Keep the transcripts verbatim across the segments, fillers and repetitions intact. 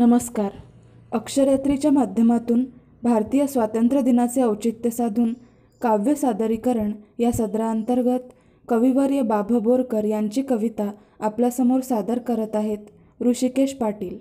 नमस्कार. अक्षरयात्रेच्या माध्यमातून भारतीय स्वातंत्र्य दिनाचे औचित्य साधून काव्य सादरीकरण या सदराअंतर्गत कविवर्य बाभ बोरकर यांची कविता आपल्यासमोर सादर करत आहेत ऋषिकेश पाटील.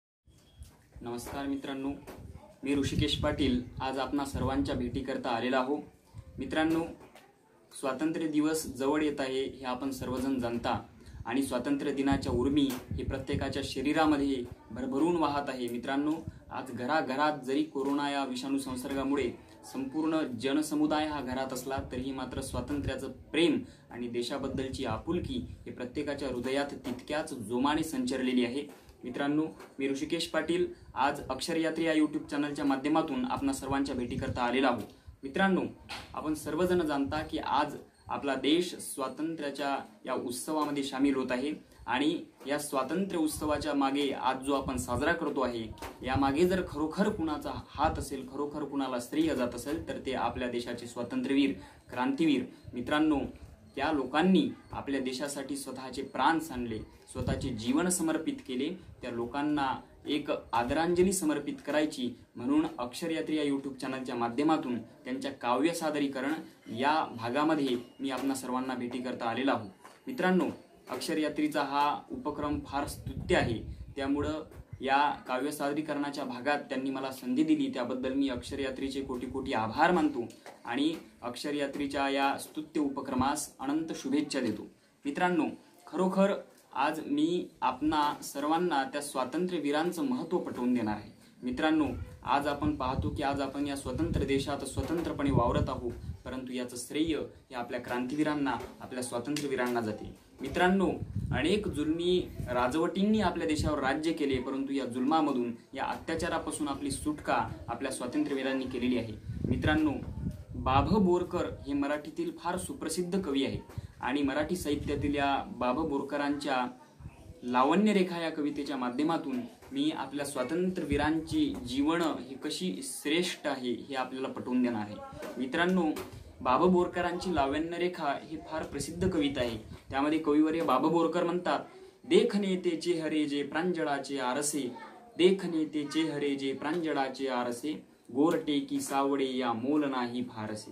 नमस्कार मित्रांनो, मी ऋषिकेश पाटील आज आपणा सर्वांच्या भेटीकरता आलेला आहो. मित्रांनो, स्वातंत्र्य दिवस जवळ येत आहे हे आपण सर्वजण जाणता आणि स्वातंत्र्य दिनाच्या उर्मी ही प्रत्येकाच्या शरीरामध्ये भरभरून वाहत आहे. मित्रांनो, आज घराघरात जरी कोरोना या विषाणू संसर्गामुळे संपूर्ण जनसमुदाय हा घरात असला तरीही मात्र स्वातंत्र्याचं प्रेम आणि देशाबद्दलची आपुलकी हे प्रत्येकाच्या हृदयात तितक्याच जोमाने संचरलेली आहे. मित्रांनो, मी ऋषिकेश पाटील आज अक्षरयात्री या यूट्यूब चॅनलच्या माध्यमातून आपणा सर्वांच्या भेटीकरता आलेला आहो. मित्रांनो, आपण सर्वजण जाणता की आज आपला देश स्वातंत्र्याच्या या उत्सवामध्ये सामील होत आहे आणि या स्वातंत्र्य उत्सवाच्या मागे आज जो आपण साजरा करतो आहे या मागे जर खरोखर कुणाचा हात असेल, खरोखर कुणाला श्रेय जात असेल तर ते आपल्या देशाचे स्वातंत्र्यवीर, क्रांतीवीर. मित्रांनो, त्या लोकांनी आपल्या देशासाठी स्वतःचे प्राण सांडले, स्वतःचे जीवन समर्पित केले. त्या लोकांना एक आदरांजली समर्पित करायची म्हणून अक्षरयात्री या यूट्यूब चॅनलच्या माध्यमातून त्यांच्या काव्य सादरीकरण या भागामध्ये मी आपणा सर्वांना भेटी करता आलेला आहो. मित्रांनो, अक्षरयात्रीचा हा उपक्रम फार स्तुत्य आहे, त्यामुळं या काव्य सादरीकरणाच्या भागात त्यांनी मला संधी दिली त्याबद्दल मी अक्षरयात्रीचे कोटी कोटी आभार मानतो आणि अक्षरयात्रीच्या या स्तुत्य उपक्रमास अनंत शुभेच्छा देतो. मित्रांनो, खरोखर आज मी आपणा सर्वांना त्या स्वातंत्र्यवीरांचं महत्त्व पटवून देणार आहे. मित्रांनो, आज आपण पाहतो की आज आपण या स्वतंत्र देशात स्वतंत्रपणे वावरत आहोत, परंतु याचं श्रेय हे आपल्या क्रांतीवीरांना, आपल्या स्वातंत्र्यवीरांना जाते. मित्रांनो, अनेक जुलमी राजवटींनी आपल्या देशावर राज्य केले, परंतु या जुलमामधून, या अत्याचारापासून आपली सुटका आपल्या स्वातंत्र्यवीरांनी केलेली आहे. मित्रांनो, बाभ बोरकर हे मराठीतील फार सुप्रसिद्ध कवी आहे आणि मराठी साहित्यातील या बाभ बोरकरांच्या लावण्यरेखा या कवितेच्या माध्यमातून मी आपल्या स्वातंत्र्यवीरांची जीवन ही कशी श्रेष्ठ आहे हे आपल्याला पटवून देणार आहे. मित्रांनो, बाभ बोरकरांची लावण्यरेखा ही फार प्रसिद्ध कविता आहे. त्यामध्ये कविवर्य बाभ बोरकर म्हणतात, देखने ते चेहरे जे प्रांजळाचे आरसे, देखने ते चेहरे जे प्रांजळाचे आरसे, गोरटे की सावडे या मोल नाही फारसे,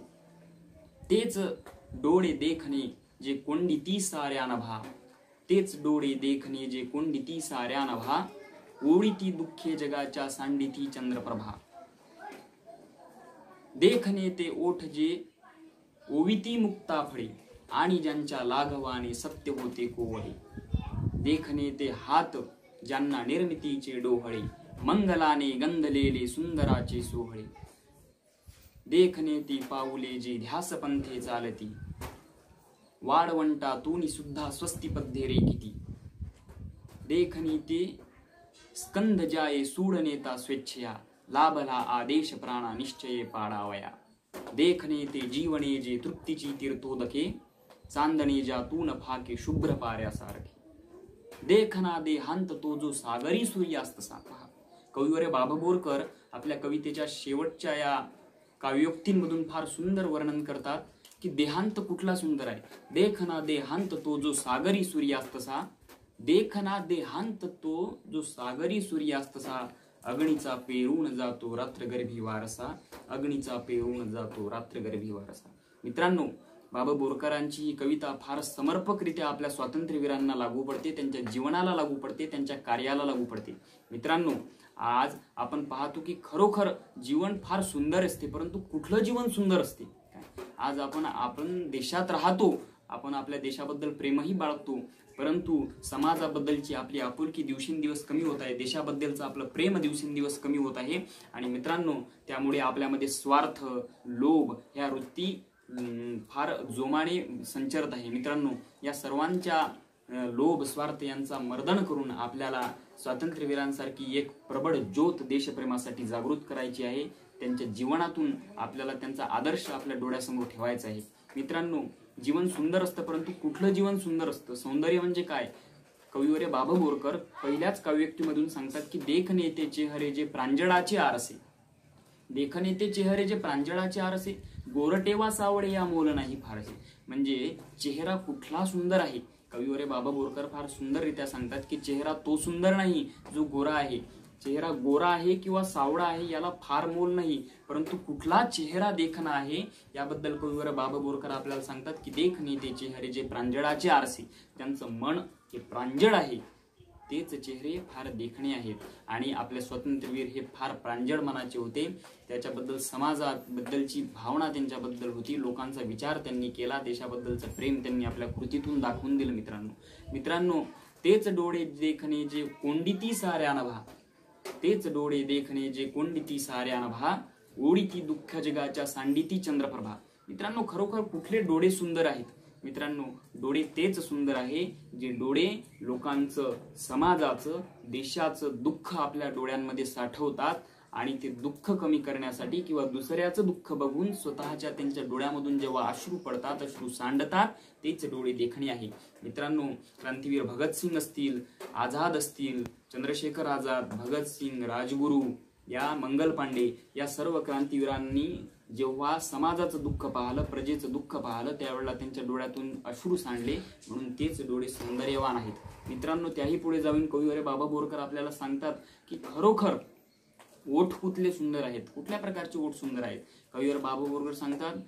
तेच डोळे देखणे जे कोंडिती साऱ्या नभा, तेच डोळे देखणे जे कोंडिती साऱ्या नभा, ओळीती दुःखे जगाच्या सांडिती चंद्रप्रभा, देखणे ते ओठ जे ओविती मुक्ता फळे, आणि ज्यांच्या लाघवाने सत्य होते कोवळे, देखणे ते हात ज्यांना निर्मितीचे डोहळे, मंगलाने गंधलेले सुंदराचे सोहळे, देखणे ती पाऊले जे ध्यासपंथे चालती, वाळवंटा तूनी सुद्धा स्वस्ती पद्धे रेखिती, देखणी ते स्कंध जाये सूड नेता स्वेच्छया, लाभला आदेश प्राणा निश्चये पाडावया, देखणे ते जीवने जे तृप्तीची तीर्थोदके, चांदणे ज्यातून फाके शुभ्र पाऱ्यासारखे, देखना देहांत तो जो सागरी सूर्यास्त सापहा. कविवर्य बाभ बोरकर आपल्या कवितेच्या शेवटच्या या काव्योक्तींमधून फार सुंदर वर्णन करतात की देहांत कुठला सुंदर आहे. देखना देहांत तो जो सागरी सूर्यास्तसा, देखना देहांत तो जो सागरी सूर्यास्तसा, अग्नीचा पेरून जातो रात्रगर्भी वारसा, अग्नीचा पेरून जातो रात्रगर्भी वारसा. मित्रांनो, बाभ बोरकरांची ही कविता फार समर्पकरित्या आपल्या स्वातंत्र्यवीरांना लागू पडते, त्यांच्या जीवनाला लागू पडते, त्यांच्या कार्याला लागू पडते. मित्रांनो, आज आपण पाहतो की खरोखर जीवन फार सुंदर असते, परंतु कुठलं जीवन सुंदर असते? आज आपण आपण देशात राहतो, आपण आपल्या देशाबद्दल प्रेमही बाळगतो, परंतु समाजाबद्दलची आपली आपुलकी दिवसेंदिवस कमी होत आहे, देशाबद्दलचं आपलं प्रेम दिवसेंदिवस कमी होत आहे. आणि मित्रांनो, त्यामुळे आपल्यामध्ये स्वार्थ, लोभ ह्या वृत्ती फार जोमाने संचरत आहे. मित्रांनो, या सर्वांच्या लोभ, स्वार्थ यांचा मर्दन करून आपल्याला स्वातंत्र्यवीरांसारखी एक प्रबळ ज्योत देशप्रेमासाठी जागृत करायची आहे. त्यांच्या जीवनातून आपल्याला त्यांचा आदर्श आपल्या डोळ्यासमोर ठेवायचा आहे. मित्रांनो, जीवन सुंदर असतं, परंतु कुठलं जीवन सुंदर असतं? सौंदर्य म्हणजे काय? कविवर्य बाभ बोरकर पहिल्याच काव्योक्तीमधून सांगतात की देखणे ते चेहरे जे प्रांजळाचे आरसे, देखणे ते चेहरे जे प्रांजळाचे आरसे, गोरटेवा सावडे या मोल नाही फारसे. म्हणजे चेहरा कुठला सुंदर आहे? कविवर्य बाभ बोरकर फार सुंदररित्या सांगतात की चेहरा तो सुंदर नाही जो गोरा आहे, चेहरा गोरा आहे किंवा सावळा आहे याला फार मोल नाही, परंतु कुठला चेहरा देखणा आहे याबद्दल कविवर बाबा बोरकर आपल्याला सांगतात की देखणे ते चेहरे जे प्रांजळाचे आरसे, त्यांचं मन हे प्रांजळ आहे तेच चेहरे फार देखणे आहेत. आणि आपले स्वातंत्र्यवीर हे फार प्रांजळ मनाचे होते. त्याच्याबद्दल समाजाबद्दलची भावना त्यांच्याबद्दल होती. लोकांचा विचार त्यांनी केला. देशाबद्दलचं प्रेम त्यांनी आपल्या कृतीतून दाखवून दिलं. मित्रांनो मित्रांनो तेच डोळे देखणे जे कोंडिती साऱ्यान भा, तेच डोळे देखणे जे कोंडिती साऱ्यान भा, ओढीती दुःख जगाच्या सांडिती चंद्रप्रभा. मित्रांनो खरोखर कुठले डोळे सुंदर आहेत? मित्रांनो डोळे तेच सुंदर आहे जे डोळे लोकांचं, समाजाचं, देशाचं दुःख आपल्या डोळ्यांमध्ये साठवतात आणि ते दुःख कमी करण्यासाठी किंवा दुसऱ्याचं दुःख बघून स्वतःच्या त्यांच्या डोळ्यामधून जेव्हा अश्रू पडतात, अश्रू सांडतात, तेच डोळे देखणे आहे. मित्रांनो क्रांतीवीर भगतसिंग असतील, आझाद असतील, चंद्रशेखर आझाद, भगतसिंग, राजगुरू, या मंगल पांडे या सर्व क्रांतीवीरांनी जेव्हा समाजाचं दुःख पाहिलं, प्रजेचं दुःख पाहिलं, त्यावेळेला त्यांच्या डोळ्यातून अश्रू सांडले, म्हणून तेच डोळे सौंदर्यवान आहेत. मित्रांनो त्याही पुढे जाऊन कविवर्य बाबा बोरकर आपल्याला सांगतात की खरोखर ओठ कुठले सुंदर आहेत, कुठल्या प्रकारचे ओठ सुंदर आहेत. कविवर्य बाबा बोरकर सांगतात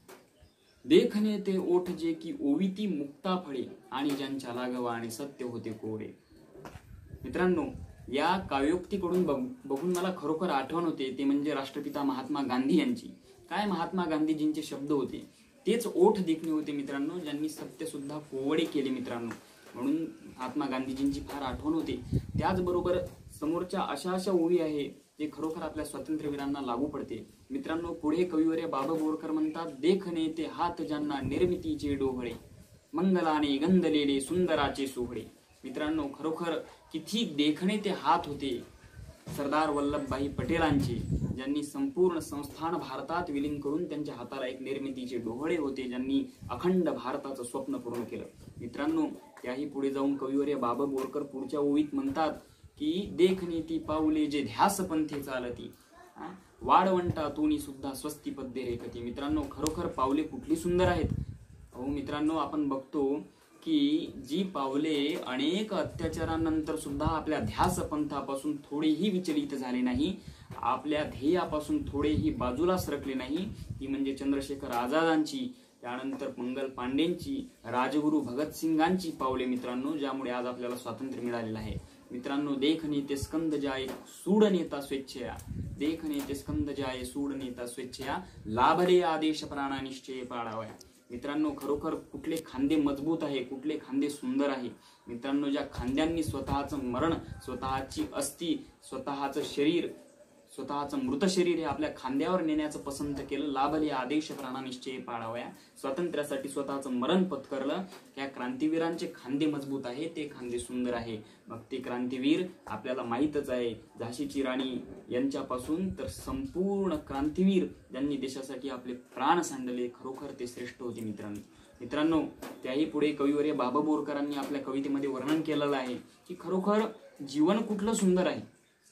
देखणे ते ओठ जे की ओविती मुक्ता फळे, आणि ज्यांच्या लागवा आणि सत्य होते कोडे. मित्रांनो या काव्योक्तीकडून बघून मला खरोखर आठवण होते ते म्हणजे राष्ट्रपिता महात्मा गांधी यांची. काय महात्मा गांधीजींचे शब्द होते, तेच ओठ देखणे होते मित्रांनो, ज्यांनी सत्य सुद्धा कोवडे केले. मित्रांनो म्हणून महात्मा गांधीजींची फार आठवण होते. त्याचबरोबर समोरच्या अशा अशा ओळी आहे जे खरोखर आपल्या स्वातंत्र्यवीरांना लागू पडते. मित्रांनो पुढे कविवर्य बाबा बोरकर म्हणतात देखणे ते हात ज्यांना निर्मितीचे डोहळे, मंगलाने गंधलेले सुंदराचे सोहळे. मित्रांनो खरोखर किती देखणे ते हात होते सरदार वल्लभभाई पटेलांचे, ज्यांनी संपूर्ण संस्थान भारतात विलीन करून त्यांच्या हाताला एक निर्मितीचे डोहळे होते, ज्यांनी अखंड भारताचं स्वप्न पूर्ण केलं. मित्रांनो त्याही पुढे जाऊन कविवर्य बाबा बोरकर पुढच्या ओळीत म्हणतात की देखणे ती पाऊले जे ध्यास पंथे चालती, वाळवंटातून सुद्धा स्वस्ती पद्ये रेखती. मित्रांनो खरोखर पावले कुठली सुंदर आहेत. अहो मित्रांनो आपण बघतो की जी पावले अनेक अत्याचारानंतर सुद्धा आपल्या ध्यास पंथापासून थोडेही विचलित झाले नाही, आपल्या ध्येयापासून थोडेही बाजूला सरकले नाही, ती म्हणजे चंद्रशेखर आझादांची, त्यानंतर मंगल पांडेंची, राजगुरू भगतसिंगांची पावले. मित्रांनो ज्यामुळे आज आपल्याला स्वातंत्र्य मिळालेलं आहे. मित्रांनो देखणे ते स्कंद जाय सूड नेता स्वेच्छया, देखणे ते स्कंद जाय सूड नेता स्वेच्छया, लाभले आदेश प्राणा निश्चय पाळावया. मित्रांनो खरोखर कुठले खांदे मजबूत आहे, कुठले खांदे सुंदर आहे. मित्रांनो ज्या खांद्यांनी स्वतःचं मरण, स्वतःची अस्थी, स्वतःचं शरीर, स्वतःचं मृत शरीर हे आपल्या खांद्यावर नेण्याचं पसंत केलं, लाभले आदेश प्राणा निश्चय पाळावया, स्वातंत्र्यासाठी स्वतःचं मरण पत्करलं, त्या क्रांतीवीरांचे खांदे मजबूत आहे, ते खांदे सुंदर आहे. मग ते क्रांतीवीर आपल्याला माहीतच आहे, झाशीची राणी यांच्यापासून तर संपूर्ण क्रांतीवीर ज्यांनी देशासाठी आपले प्राण सांडले, खरोखर ते श्रेष्ठ होते. मित्रांनो मित्रांनो त्याही पुढे कविवर्य बाबा बोरकरांनी आपल्या कवितेमध्ये वर्णन केलेलं आहे की खरोखर जीवन कुठलं सुंदर आहे.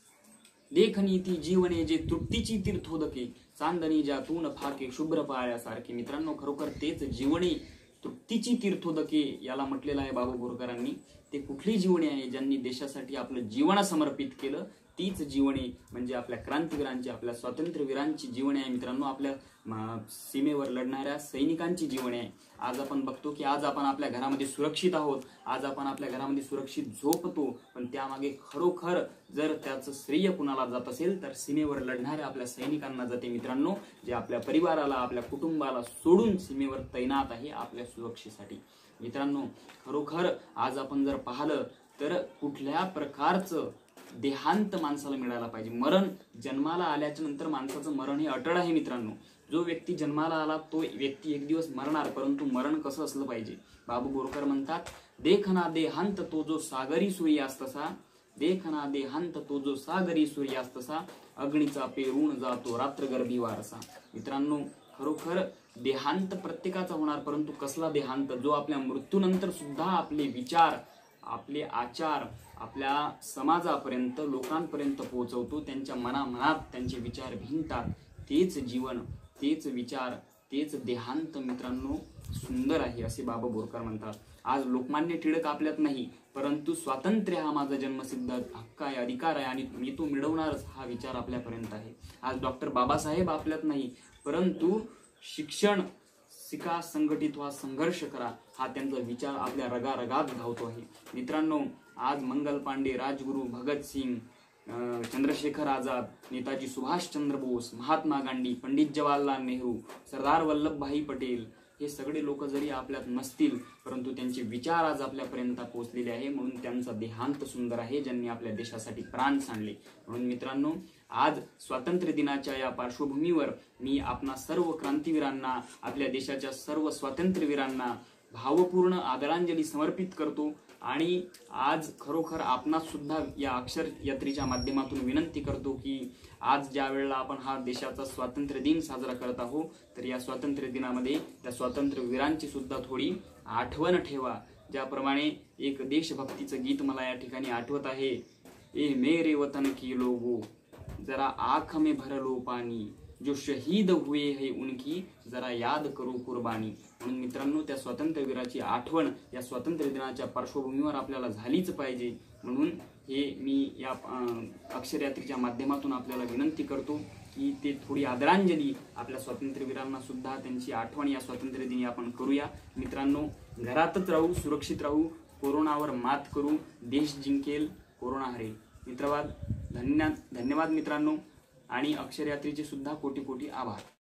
देखणी ती जीवने जे तृप्तीची तीर्थोदके, चांदणी ज्यातून फाके शुभ्र पाळ्यासारखे. मित्रांनो खरोखर तेच जीवने तृप्तीची तीर्थोदके याला म्हटलेलं आहे बाबा बोरकरांनी. ते कुठली जीवने आहे ज्यांनी देशासाठी आपलं जीवन समर्पित केलं, तीच जीवने म्हणजे आपल्या क्रांतीवीरांची, आपल्या स्वातंत्र्यवीरांची जीवने आहे. मित्रांनो आपल्या सीमेवर लढणाऱ्या सैनिकांची जीवने आहे. आज आपण बघतो की आज आपण आपल्या घरामध्ये सुरक्षित आहोत, आज आपण आपल्या घरामध्ये सुरक्षित झोपतो, पण त्यामागे खरोखर जर त्याचं श्रेय कुणाला जात असेल तर सीमेवर लढणाऱ्या आपल्या सैनिकांना जाते. मित्रांनो जे आपल्या परिवाराला, आपल्या कुटुंबाला सोडून सीमेवर तैनात आहे आपल्या सुरक्षेसाठी. मित्रांनो खरोखर आज आपण जर पाहिलं तर कुठल्या प्रकारचं देहांत माणसाला मिळाला पाहिजे. मरण जन्माला आल्याच्या नंतर माणसाचं मरण हे अटळ आहे. मित्रांनो जो व्यक्ती जन्माला आला तो व्यक्ती एक दिवस मरणार, परंतु मरण कसं असलं पाहिजे. बाबू बोरकर म्हणतात देखना देहांत तो जो सागरी सूर्यास्तसा, देखना देहांत तो जो सागरी सूर्यास्तसा, अग्नीचा पेरून जातो रात्रगर्भी वारसा. मित्रांनो खरोखर देहांत प्रत्येकाचा होणार, परंतु कसला देहांत, जो आपल्या मृत्यूनंतर सुद्धा आपले विचार, आपले आचार आपल्या समाजापर्यंत, लोकांपर्यंत पोहोचवतो, त्यांच्या मनामनात त्यांचे विचार भिनतात. तेच जीवन, तेच विचार, तेच देहांत मित्रांनो सुंदर आहे असे बाबा बोरकर म्हणतात. आज लोकमान्य टिळक आपल्यात नाही, परंतु स्वातंत्र्य हा माझा जन्मसिद्ध हक्क आहे, अधिकार आहे आणि मी तो मिळवणारच हा विचार आपल्यापर्यंत आहे. आज डॉक्टर बाबासाहेब आपल्यात नाही, परंतु शिक्षण शिका, संघटित व्हा, संघर्ष करा हा त्यांचा विचार आपल्या रगारगात धावतो आहे. मित्रांनो, आज मंगल पांडे, राजगुरू, भगतसिंग, चंद्रशेखर आझाद, नेताजी सुभाषचंद्र बोस, महात्मा गांधी, पंडित जवाहरलाल नेहरू, सरदार वल्लभभाई पटेल हे सगळे लोक जरी आपल्यात नसतील, परंतु त्यांचे विचार आज आपल्यापर्यंत पोहोचलेले आहे. म्हणून त्यांचा देहांत सुंदर आहे, ज्यांनी आपल्या देशासाठी प्राण सांडले. म्हणून मित्रांनो, आज स्वातंत्र्य दिनाच्या या पार्श्वभूमीवर मी आपणा सर्व क्रांतीवीरांना, आपल्या देशाच्या सर्व स्वातंत्र्यवीरांना भावपूर्ण आदरांजली समर्पित करतो. आणि आज खरोखर आपणास सुद्धा या अक्षर यात्रेच्या माध्यमातून विनंती करतो की आज ज्या वेळेला आपण हा देशाचा स्वातंत्र्य दिन साजरा करत आहोत, तर या स्वातंत्र्य दिनामध्ये त्या स्वातंत्र्यवीरांची सुद्धा थोडी आठवण ठेवा. ज्याप्रमाणे एक देशभक्तीचं गीत मला या ठिकाणी आठवत आहे, ए मेरे वतन की लोगो जरा आँख में भर लो पानी, जो शहीद हुए है उनकी जरा याद करो कुर्बानी. म्हणून मित्रांनो, त्या स्वातंत्र्यवीराची आठवण या स्वातंत्र्य दिनाच्या पार्श्वभूमीवर आपल्याला झालीच पाहिजे. म्हणून हे मी या अक्षर यात्रेच्या माध्यमातून आपल्याला विनंती करतो की ते थोडी आदरांजली आपल्या स्वातंत्र्यवीरांना सुद्धा त्यांची आठवण या स्वातंत्र्य दिनी आपण करूया. मित्रांनो, घरातच राहू, सुरक्षित राहू, कोरोनावर मात करू, देश जिंकेल, कोरोना हरेल. मित्रवाद धन्यवाद धन्यवाद मित्रांनो, आणि अक्षर यात्रेचे सुद्धा कोटी कोटी आभार.